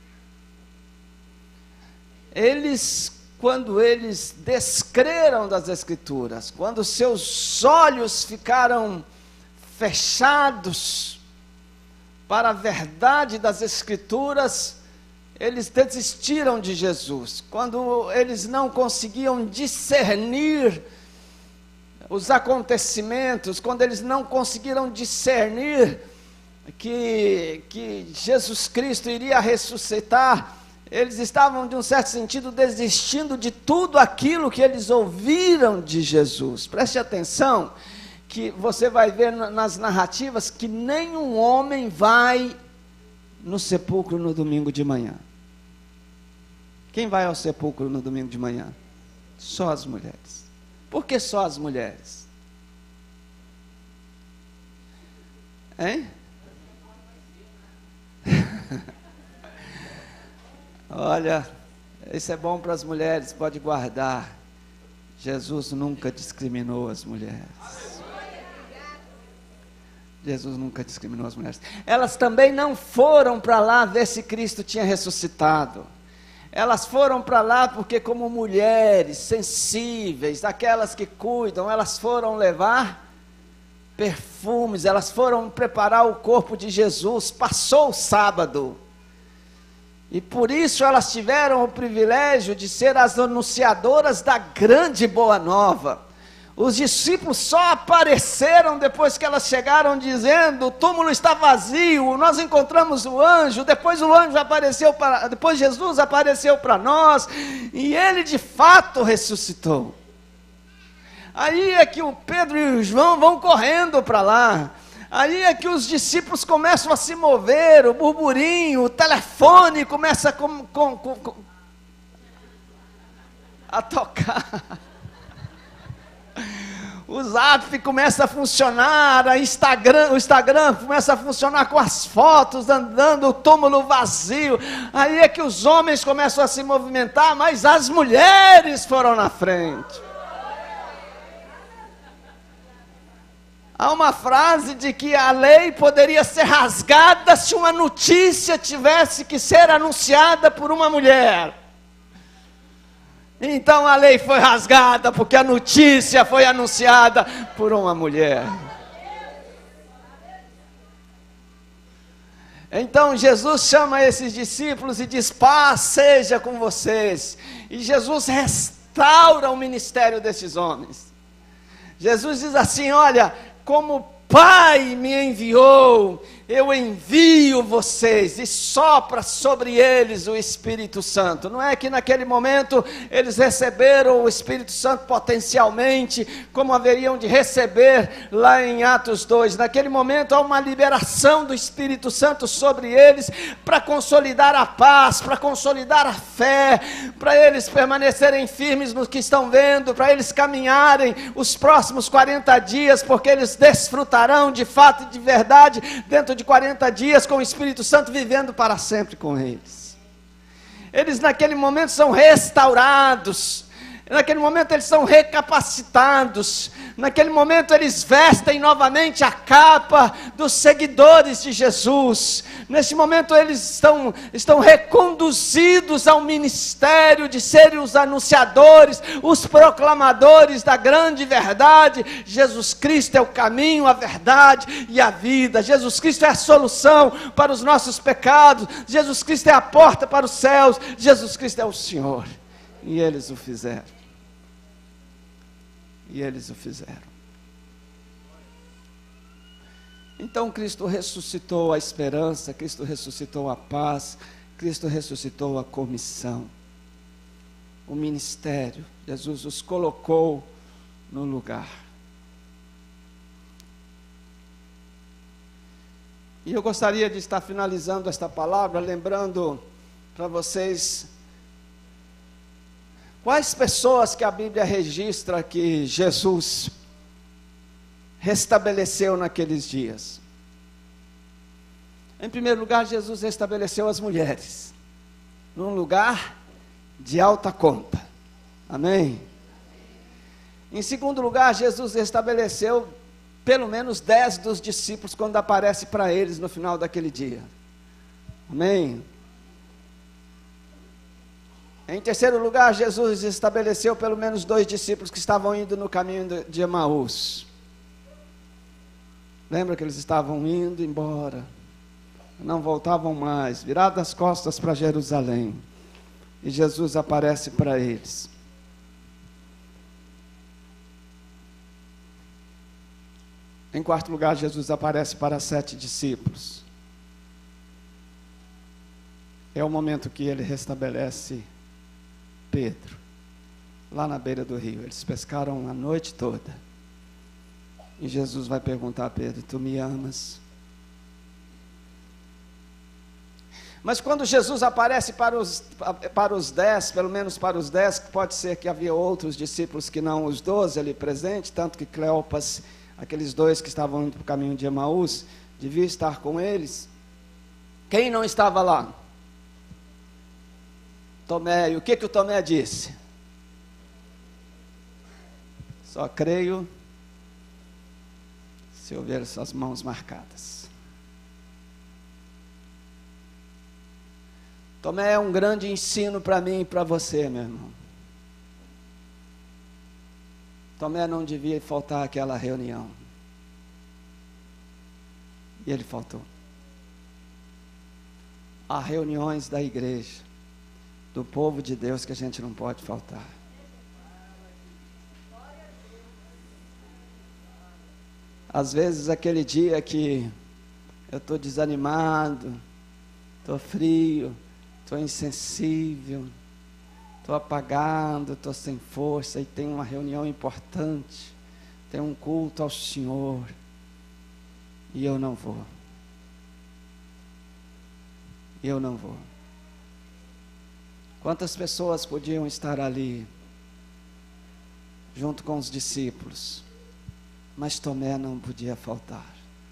Quando eles descreram das Escrituras, quando seus olhos ficaram fechados para a verdade das Escrituras, eles desistiram de Jesus. Quando eles não conseguiam discernir os acontecimentos, quando eles não conseguiram discernir que Jesus Cristo iria ressuscitar, eles estavam, de um certo sentido, desistindo de tudo aquilo que eles ouviram de Jesus. Preste atenção, que você vai ver nas narrativas que nenhum homem vai no sepulcro no domingo de manhã. Quem vai ao sepulcro no domingo de manhã? Só as mulheres. Por que só as mulheres? Hein? Olha, isso é bom para as mulheres, pode guardar. Jesus nunca discriminou as mulheres. Jesus nunca discriminou as mulheres. Elas também não foram para lá ver se Cristo tinha ressuscitado. Elas foram para lá porque, como mulheres sensíveis, aquelas que cuidam, elas foram levar perfumes, elas foram preparar o corpo de Jesus. Passou o sábado, e por isso elas tiveram o privilégio de ser as anunciadoras da grande boa nova. Os discípulos só apareceram depois que elas chegaram dizendo: o túmulo está vazio, nós encontramos o anjo. Depois o anjo apareceu depois Jesus apareceu para nós, e ele de fato ressuscitou. Aí é que o Pedro e o João vão correndo para lá. Aí é que os discípulos começam a se mover, o burburinho, o telefone começa a tocar. O Zap começa a funcionar, o Instagram começa a funcionar com as fotos, andando, o túmulo vazio. Aí é que os homens começam a se movimentar, mas as mulheres foram na frente. Há uma frase de que a lei poderia ser rasgada se uma notícia tivesse que ser anunciada por uma mulher. Então a lei foi rasgada porque a notícia foi anunciada por uma mulher. Então Jesus chama esses discípulos e diz: paz seja com vocês. E Jesus restaura o ministério desses homens. Jesus diz assim: olha, como o Pai me enviou, eu envio vocês, e sopra sobre eles o Espírito Santo. Não é que naquele momento eles receberam o Espírito Santo potencialmente, como haveriam de receber lá em Atos 2. Naquele momento há uma liberação do Espírito Santo sobre eles, para consolidar a paz, para consolidar a fé, para eles permanecerem firmes no que estão vendo, para eles caminharem os próximos 40 dias, porque eles desfrutarão de fato e de verdade, dentro de 40 dias, com o Espírito Santo vivendo para sempre com eles. Eles naquele momento são restaurados, naquele momento eles são recapacitados, naquele momento eles vestem novamente a capa dos seguidores de Jesus. Neste momento eles estão reconduzidos ao ministério de serem os anunciadores, os proclamadores da grande verdade. Jesus Cristo é o caminho, a verdade e a vida. Jesus Cristo é a solução para os nossos pecados. Jesus Cristo é a porta para os céus. Jesus Cristo é o Senhor. E eles o fizeram. E eles o fizeram. Então Cristo ressuscitou a esperança, Cristo ressuscitou a paz, Cristo ressuscitou a comissão, o ministério. Jesus os colocou no lugar. E eu gostaria de estar finalizando esta palavra, lembrando para vocês quais pessoas que a Bíblia registra que Jesus restabeleceu naqueles dias. Em primeiro lugar, Jesus restabeleceu as mulheres, num lugar de alta conta. Amém? Em segundo lugar, Jesus restabeleceu pelo menos 10 dos discípulos, quando aparece para eles no final daquele dia. Amém? Em terceiro lugar, Jesus estabeleceu pelo menos 2 discípulos que estavam indo no caminho de Emaús. Lembra que eles estavam indo embora, não voltavam mais, virados as costas para Jerusalém. E Jesus aparece para eles. Em quarto lugar, Jesus aparece para 7 discípulos. É o momento que ele restabelece Pedro, lá na beira do rio. Eles pescaram a noite toda. E Jesus vai perguntar a Pedro: tu me amas? Mas quando Jesus aparece para os 10, pelo menos para os 10, pode ser que havia outros discípulos que não os 12 ali presentes, tanto que Cleopas, aqueles 2 que estavam indo para o caminho de Emaús, devia estar com eles. Quem não estava lá? Tomé. E o que o Tomé disse? Só creio se eu ver suas mãos marcadas. Tomé é um grande ensino para mim e para você, meu irmão. Tomé não devia faltar àquela reunião. E ele faltou. Há reuniões da igreja, do povo de Deus, que a gente não pode faltar. Às vezes aquele dia que eu estou desanimado, estou frio, estou insensível, estou apagado, estou sem força, e tem uma reunião importante, tem um culto ao Senhor, e eu não vou. Eu não vou. Quantas pessoas podiam estar ali, junto com os discípulos, mas Tomé não podia faltar.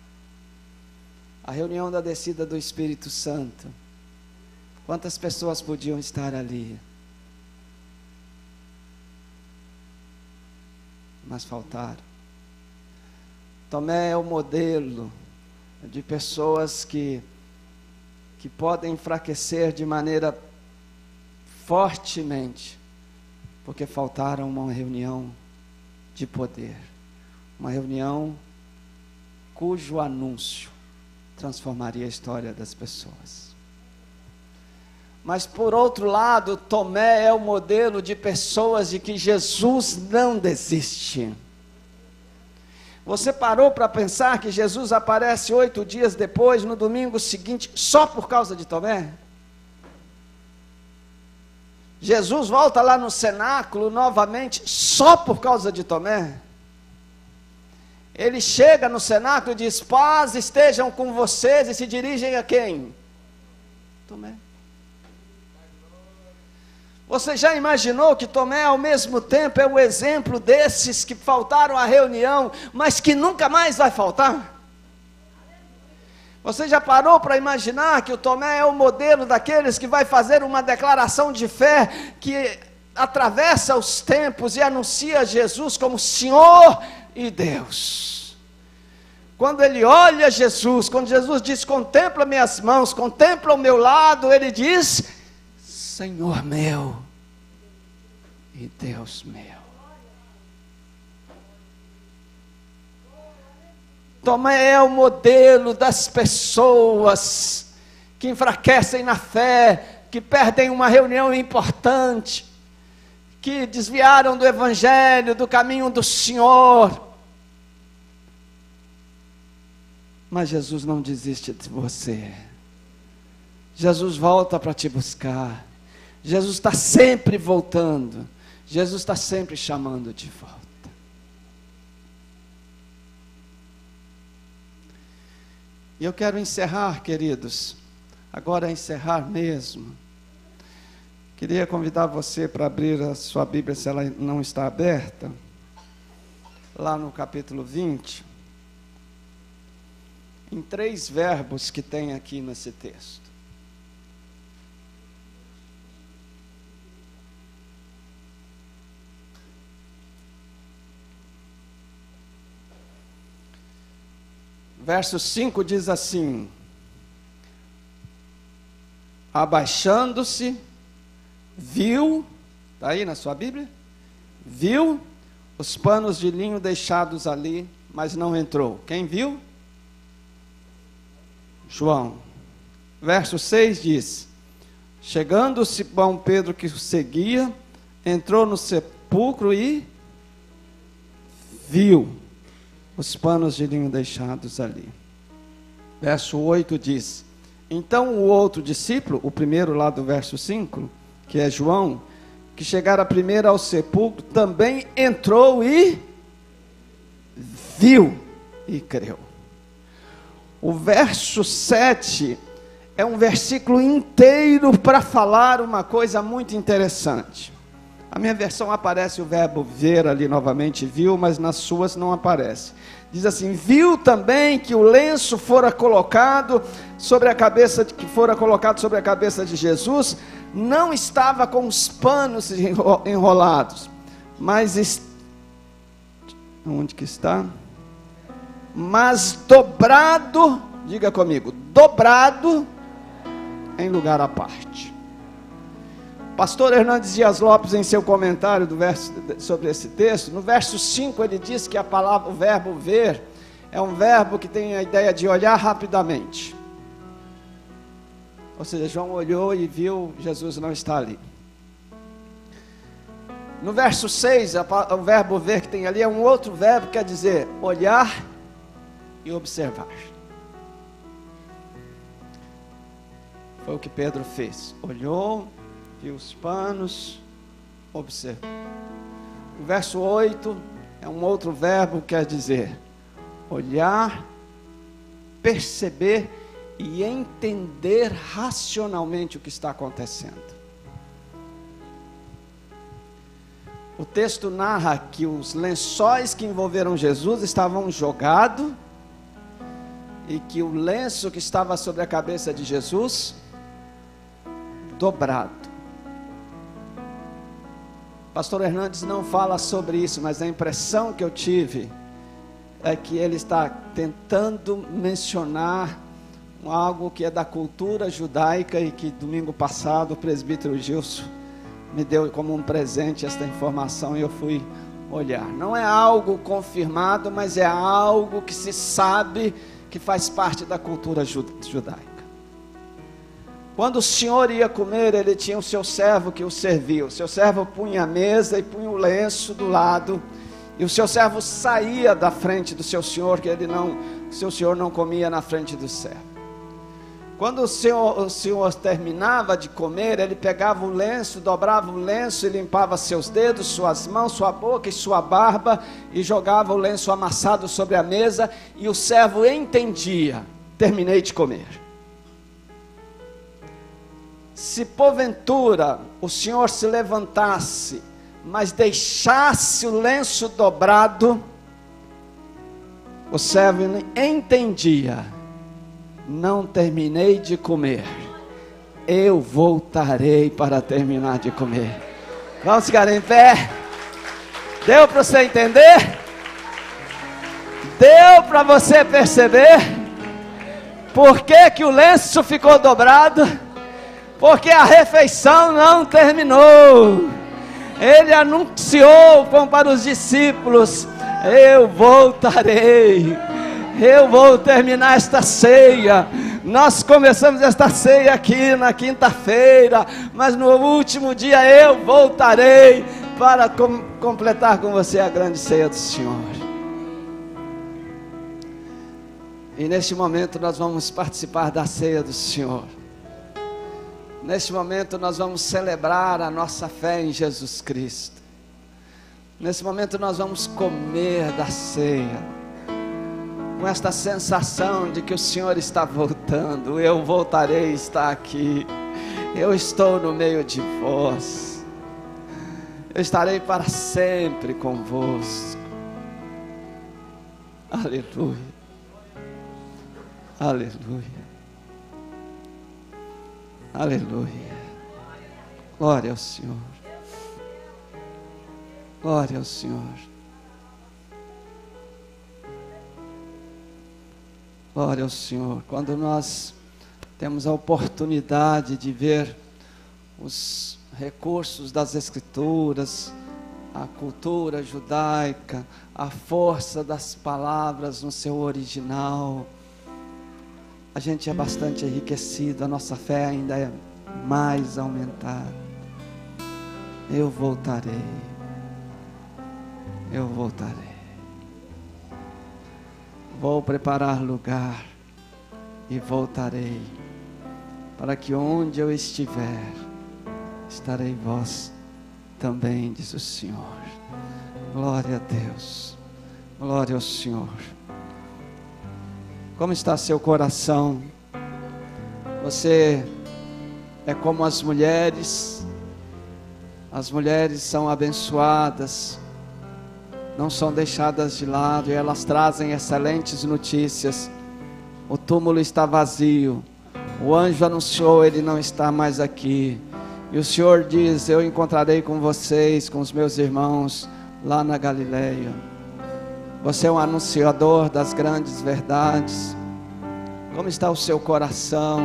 A reunião da descida do Espírito Santo, quantas pessoas podiam estar ali, mas faltaram. Tomé é o modelo de pessoas que podem enfraquecer de maneira fortemente, porque faltaram uma reunião de poder, uma reunião cujo anúncio transformaria a história das pessoas. Mas por outro lado, Tomé é o modelo de pessoas de que Jesus não desiste. Você parou para pensar que Jesus aparece 8 dias depois, no domingo seguinte, só por causa de Tomé? Jesus volta lá no cenáculo novamente, só por causa de Tomé? Ele chega no cenáculo e diz: paz estejam com vocês, e se dirigem a quem? Tomé. Você já imaginou que Tomé ao mesmo tempo é o exemplo desses que faltaram à reunião, mas que nunca mais vai faltar? Você já parou para imaginar que o Tomé é o modelo daqueles que vai fazer uma declaração de fé que atravessa os tempos e anuncia Jesus como Senhor e Deus? Quando ele olha Jesus, quando Jesus diz: contempla minhas mãos, contempla o meu lado, ele diz: Senhor meu e Deus meu. Tomé é o modelo das pessoas que enfraquecem na fé, que perdem uma reunião importante, que desviaram do Evangelho, do caminho do Senhor. Mas Jesus não desiste de você. Jesus volta para te buscar. Jesus está sempre voltando. Jesus está sempre chamando de volta. E eu quero encerrar, queridos. Agora encerrar mesmo. Queria convidar você para abrir a sua Bíblia, se ela não está aberta. Lá no capítulo 20. Em 3 verbos que tem aqui nesse texto. Verso 5 diz assim: abaixando-se, viu, está aí na sua Bíblia? Viu os panos de linho deixados ali, mas não entrou. Quem viu? João. Verso 6 diz: chegando Simão Pedro, que o seguia, entrou no sepulcro e viu os panos de linho deixados ali. Verso 8 diz: então o outro discípulo, o primeiro lá do verso 5, que é João, que chegara primeiro ao sepulcro, também entrou e viu e creu. O verso 7 é um versículo inteiro para falar uma coisa muito interessante. A minha versão aparece o verbo ver ali novamente, viu, mas nas suas não aparece. Diz assim: viu também que o lenço fora colocado sobre a cabeça, de Jesus, não estava com os panos enrolados, mas onde que está? Mas dobrado, diga comigo, dobrado em lugar à parte. Pastor Hernandes Dias Lopes, em seu comentário sobre esse texto, no verso 5 ele diz que o verbo ver é um verbo que tem a ideia de olhar rapidamente. Ou seja, João olhou e viu, Jesus não está ali. No verso 6, o verbo ver que tem ali é um outro verbo que quer dizer olhar e observar. Foi o que Pedro fez. Olhou, viu os panos, observou. O verso 8 é um outro verbo que quer dizer olhar, perceber e entender racionalmente o que está acontecendo. O texto narra que os lençóis que envolveram Jesus estavam jogados e que o lenço que estava sobre a cabeça de Jesus dobrado. Pastor Hernandes não fala sobre isso, mas a impressão que eu tive é que ele está tentando mencionar algo que é da cultura judaica e que domingo passado o presbítero Gilson me deu como um presente esta informação e eu fui olhar. Não é algo confirmado, mas é algo que se sabe que faz parte da cultura judaica. Quando o Senhor ia comer, ele tinha o seu servo que o servia. O seu servo punha a mesa e punha o lenço do lado. E o seu servo saía da frente do seu senhor, que seu senhor não comia na frente do servo. Quando o senhor terminava de comer, ele pegava o lenço, dobrava o lenço e limpava seus dedos, suas mãos, sua boca e sua barba, e jogava o lenço amassado sobre a mesa, e o servo entendia: terminei de comer. Se porventura o senhor se levantasse, mas deixasse o lenço dobrado, o servo entendia: não terminei de comer, eu voltarei para terminar de comer. Vamos ficar em pé? Deu para você entender? Deu para você perceber? Por que o lenço ficou dobrado? Porque a refeição não terminou. Ele anunciou para os discípulos: eu voltarei, eu vou terminar esta ceia. Nós começamos esta ceia aqui na quinta-feira, mas no último dia eu voltarei para completar com você a grande ceia do Senhor. E neste momento nós vamos participar da ceia do Senhor. Neste momento nós vamos celebrar a nossa fé em Jesus Cristo. Nesse momento nós vamos comer da ceia, com esta sensação de que o Senhor está voltando. Eu voltarei, está aqui. Eu estou no meio de vós. Eu estarei para sempre convosco. Aleluia. Aleluia. Aleluia. Glória ao Senhor. Glória ao Senhor. Glória ao Senhor. Quando nós temos a oportunidade de ver os recursos das Escrituras, a cultura judaica, a força das palavras no seu original, a gente é bastante enriquecido, a nossa fé ainda é mais aumentada. Eu voltarei. Eu voltarei. Vou preparar lugar e voltarei, para que onde eu estiver, estarei vós também, diz o Senhor. Glória a Deus. Glória ao Senhor. Como está seu coração? Você é como as mulheres. As mulheres são abençoadas, não são deixadas de lado, e elas trazem excelentes notícias. O túmulo está vazio, o anjo anunciou: ele não está mais aqui. E o Senhor diz: eu encontrarei com vocês, com os meus irmãos lá na Galileia. Você é um anunciador das grandes verdades. Como está o seu coração?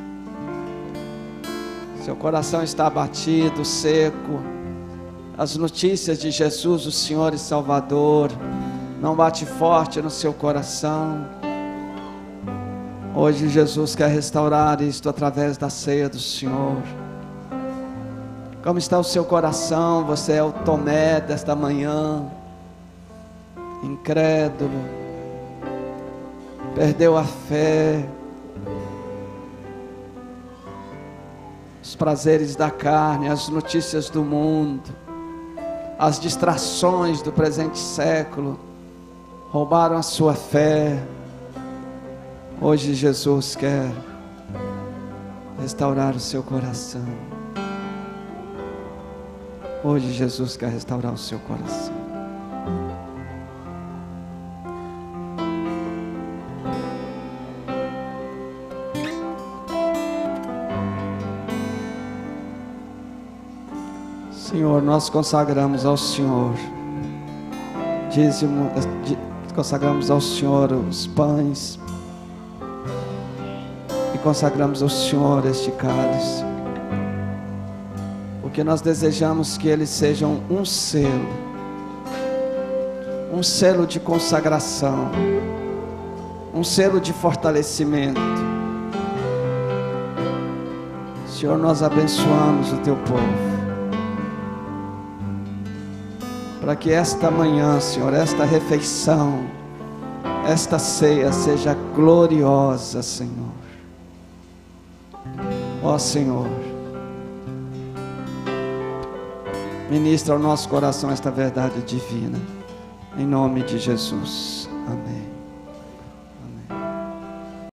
Seu coração está abatido, seco. As notícias de Jesus, o Senhor e Salvador, não bate forte no seu coração. Hoje Jesus quer restaurar isto através da ceia do Senhor. Como está o seu coração? Você é o Tomé desta manhã, incrédulo, perdeu a fé, os prazeres da carne, as notícias do mundo, as distrações do presente século roubaram a sua fé. Hoje Jesus quer restaurar o seu coração. Hoje Jesus quer restaurar o seu coração. Senhor, nós consagramos ao Senhor dízimo, consagramos ao Senhor os pães e consagramos ao Senhor este cálice, porque nós desejamos que eles sejam um selo de consagração, um selo de fortalecimento. Senhor, nós abençoamos o teu povo, para que esta manhã, Senhor, esta refeição, esta ceia seja gloriosa, Senhor. Ó Senhor, ministra ao nosso coração esta verdade divina, em nome de Jesus. Amém.